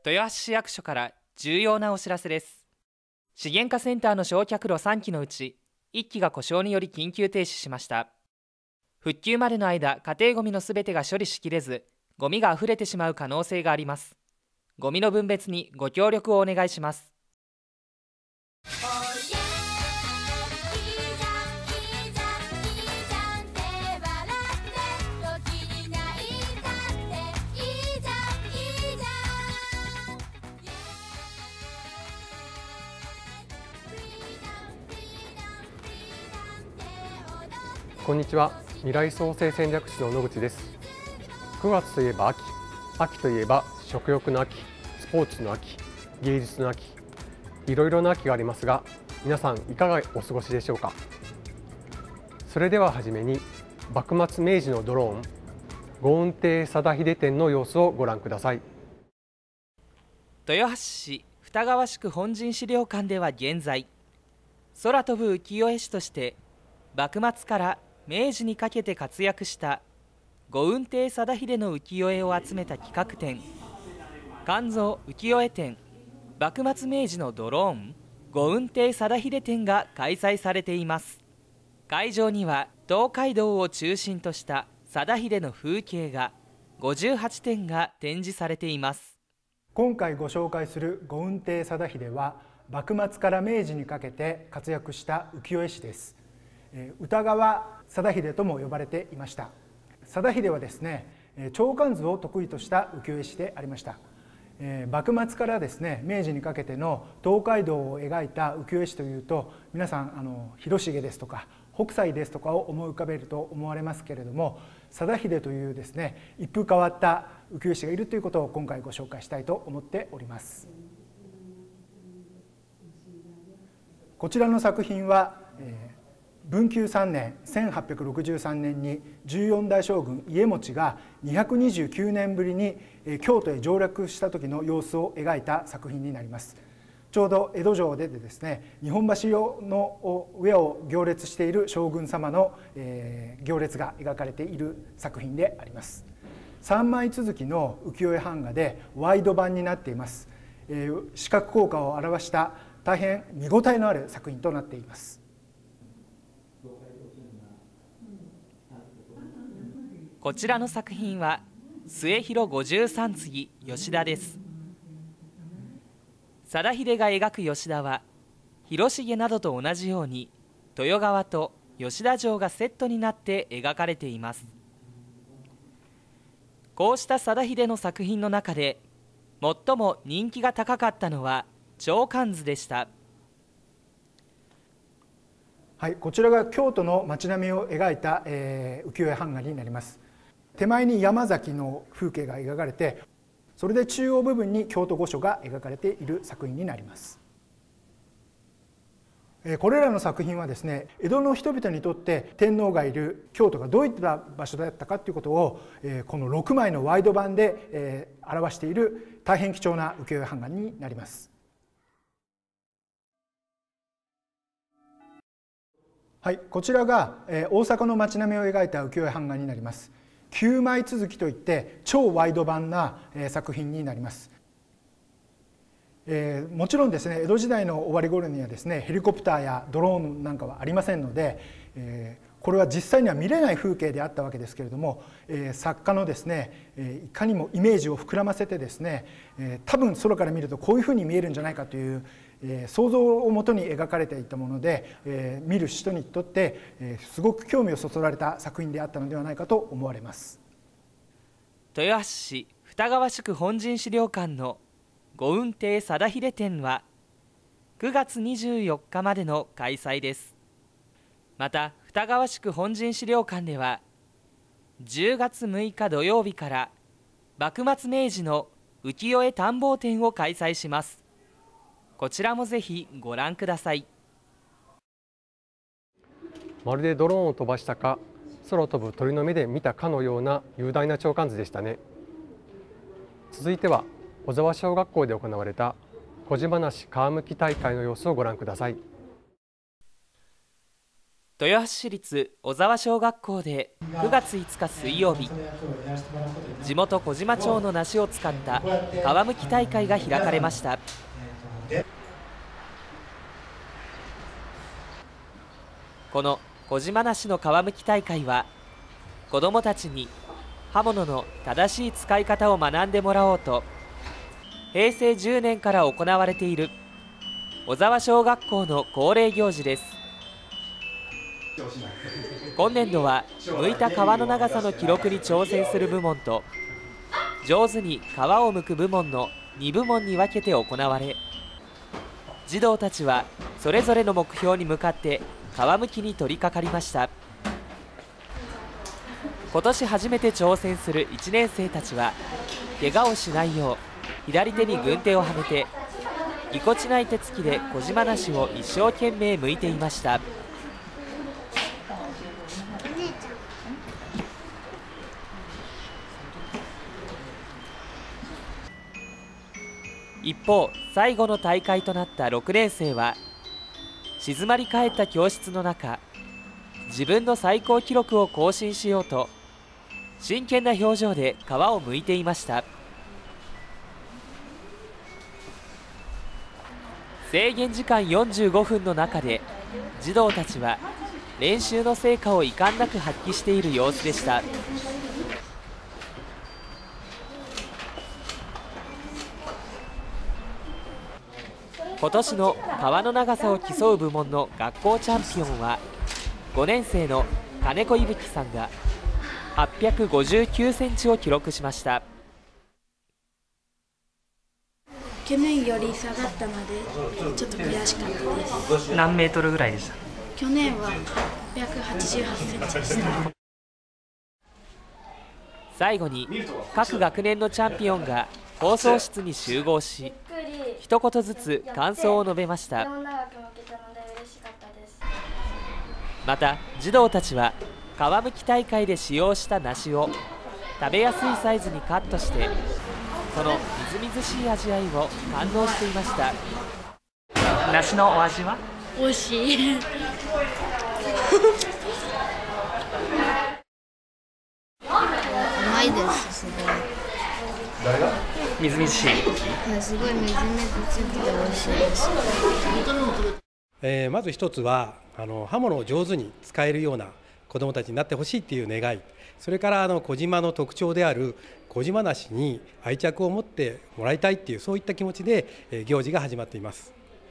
豊橋市役所から重要なお知らせです。資源化センターの焼却炉3基のうち1基が故障により緊急停止しました。復旧までの間、家庭ごみのすべてが処理しきれず、ゴミがあふれてしまう可能性があります。ゴミの分別にご協力をお願いします。 こんにちは。未来創生戦略士の野口です。9月といえば秋、秋といえば食欲の秋、スポーツの秋、芸術の秋、いろいろな秋がありますが、皆さんいかがお過ごしでしょうか。それでははじめに、幕末明治のドローン、御運亭貞秀展の様子をご覧ください。 豊橋市二川宿本陣資料館では現在、空飛ぶ浮世絵師として幕末から明治にかけて活躍した御運亭貞秀の浮世絵を集めた企画展、館蔵浮世絵展幕末明治のドローン御運亭貞秀展が開催されています。会場には東海道を中心とした貞秀の風景が58点が展示されています。 今回ご紹介する御運亭貞秀は幕末から明治にかけて活躍した浮世絵師です。歌川貞秀とも呼ばれていました。貞秀はですね、鳥観図を得意とした浮世絵師でありました。幕末からですね、明治にかけての東海道を描いた浮世絵師というと、皆さん広重ですとか北斎ですとかを思い浮かべると思われますけれども、貞秀というですね、一風変わった浮世絵師がいるということを今回ご紹介したいと思っております。こちらの作品は、文久3年1863年に14代将軍家茂が229年ぶりに京都へ上洛した時の様子を描いた作品になります。ちょうど江戸城でですね、日本橋の上を行列している将軍様の行列が描かれている作品であります。3枚続きの浮世絵版画でワイド版になっています。視覚効果を表した大変見応えのある作品となっています。 こちらの作品は末広53次吉田です。貞秀が描く吉田は広重などと同じように豊川と吉田城がセットになって描かれています。こうした貞秀の作品の中で最も人気が高かったのは鳥観図でした。 はい、こちらが京都の街並みを描いた、浮世絵版画になります。手前に山崎の風景が描かれて、それで中央部分に京都御所が描かれている作品になります。これらの作品はですね、江戸の人々にとって天皇がいる京都がどういった場所だったかということを、この6枚のワイド版で、表している大変貴重な浮世絵版画になります。はい、こちらが大阪の街並みを描いた浮世絵版画になります。9枚続きといって超ワイド版な作品になります。もちろんですね、江戸時代の終わり頃にはですね、ヘリコプターやドローンなんかはありませんので、これは実際には見れない風景であったわけですけれども、作家のですね、いかにもイメージを膨らませてですね、多分空から見るとこういうふうに見えるんじゃないかという想像をもとに描かれていたもので、見る人にとってすごく興味をそそられた作品であったのではないかと思われます。 豊橋市二川宿本陣資料館の御運亭貞秀展は9月24日までの開催です。また二川宿本陣資料館では10月6日土曜日から幕末明治の浮世絵探訪展を開催します。こちらもぜひご覧ください。 まるでドローンを飛ばしたか、空飛ぶ鳥の目で見たかのような雄大な鳥観図でしたね。続いては小沢小学校で行われた小島なし皮むき大会の様子をご覧ください。 豊橋市立小沢小学校で9月5日水曜日、地元小島町の梨を使った皮むき大会が開かれました。この小島梨の皮むき大会は、子どもたちに刃物の正しい使い方を学んでもらおうと、平成10年から行われている小沢小学校の恒例行事です。今年度は剥いた皮の長さの記録に挑戦する部門と、上手に皮を剥く部門の2部門に分けて行われ、児童たちはそれぞれの目標に向かって皮むきに取り掛かりました。今年初めて挑戦する1年生たちは、怪我をしないよう左手に軍手をはめて、ぎこちない手つきで小島梨を一生懸命剥いていました。一方、最後の大会となった6年生は、静まり返った教室の中、自分の最高記録を更新しようと真剣な表情で皮を剥いていました。制限時間45分の中で、児童たちは練習の成果を遺憾なく発揮している様子でした。今年の皮の長さを競う部門の学校チャンピオンは、5年生の金子いぶきさんが859センチを記録しました。 去年より下がったのでちょっと悔しかったです。 何メートルぐらいでした？ 去年は888センチでした。 最後に各学年のチャンピオンが放送室に集合し、一言ずつ感想を述べました。また児童たちは皮むき大会で使用した梨を食べやすいサイズにカットして、そのみずみずしい味わいを堪能していました。梨のお味は？ 美味しい。うまいです。すごい。 みずみずしい。 すごいみずみずしくて美味しいです。まず一つは刃物を上手に使えるような子どもたちになってほしいっていう願い、それから小島の特徴である小島梨に愛着を持ってもらいたいっていう、そういった気持ちで行事が始まっています。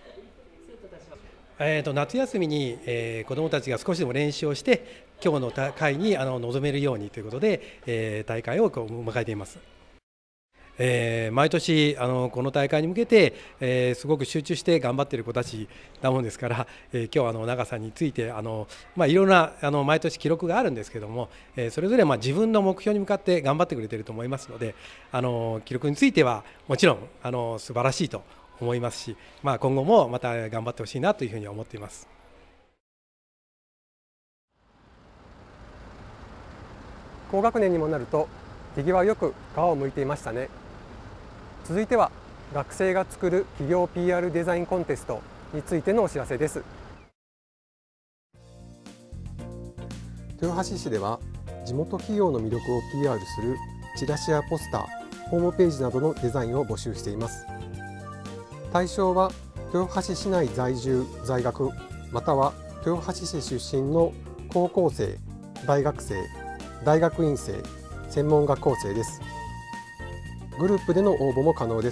夏休みに子どもたちが少しでも練習をして今日の会に臨めるようにということで大会を迎えています。毎年この大会に向けてすごく集中して頑張っている子たちなもんですから、今日は長さについていろんな毎年記録があるんですけども、それぞれ自分の目標に向かって頑張ってくれていると思いますので、記録についてはもちろん素晴らしいと思いますし、今後もまた頑張ってほしいなというふうに思っています。 高学年にもなると手際よく皮を剥いていましたね。続いては学生が作る企業 PR デザインコンテストについてのお知らせです。豊橋市では地元企業の魅力を PR するチラシやポスター、ホームページなどのデザインを募集しています。対象は豊橋市内在住・在学、または豊橋市出身の高校生、大学生、大学院生、専門学校生です。グループでの応募も可能です。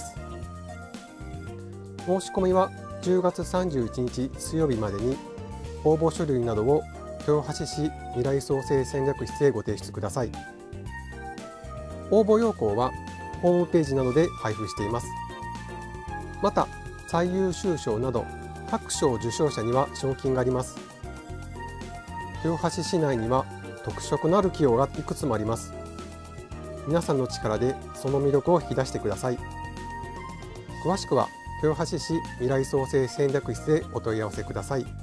申し込みは10月31日水曜日までに、応募書類などを豊橋市未来創生戦略室へご提出ください。応募要項はホームページなどで配布しています。また最優秀賞など各賞受賞者には賞金があります。豊橋市内には特色のある企業がいくつもあります。皆さんの力でその魅力を引き出してください。詳しくは豊橋市未来創生戦略室へお問い合わせください。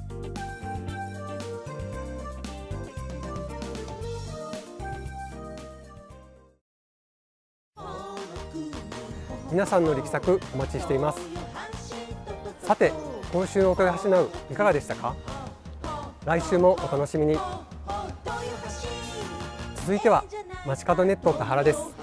皆さんの力作お待ちしています。さて、今週の豊橋ナウいかがでしたか？ 来週もお楽しみに。続いては街角ネット田原です。